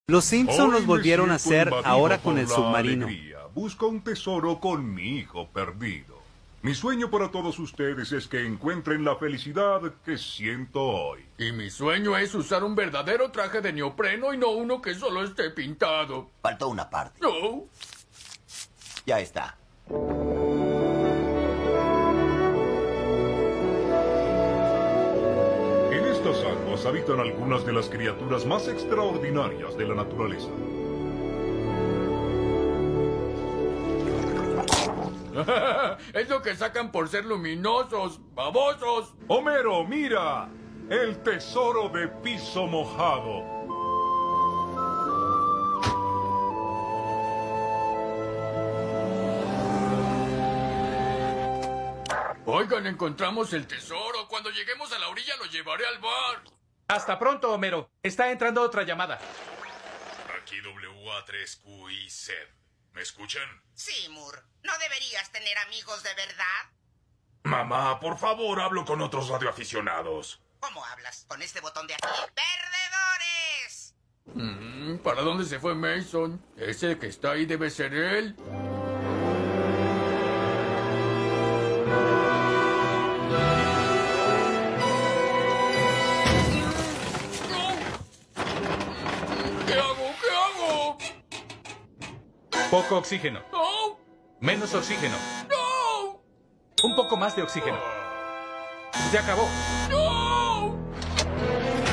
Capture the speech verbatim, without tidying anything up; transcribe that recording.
Los Simpson los Hoy volvieron me a siento hacer invadido ahora por con el la submarino. alegría. Busco un tesoro con mi hijo perdido. Mi sueño para todos ustedes es que encuentren la felicidad que siento hoy. Y mi sueño es usar un verdadero traje de neopreno y no uno que solo esté pintado. Faltó una parte. No. Ya está. En estas aguas habitan algunas de las criaturas más extraordinarias de la naturaleza. Es lo que sacan por ser luminosos, babosos. Homero, mira, el tesoro de piso mojado. Oigan, encontramos el tesoro. Cuando lleguemos a la orilla lo llevaré al bar. Hasta pronto, Homero. Está entrando otra llamada. Aquí W A tres Q I Z. ¿Me escuchan? Sí, Moore. ¿No deberías tener amigos de verdad? Mamá, por favor, hablo con otros radioaficionados. ¿Cómo hablas? ¿Con este botón de aquí? ¡Perdedores! Mm, ¿Para dónde se fue Mason? Ese que está ahí debe ser él. ¿Qué hago? ¿Qué hago? Poco oxígeno. ¡No! Menos oxígeno. ¡No! Un poco más de oxígeno. Se acabó. ¡No!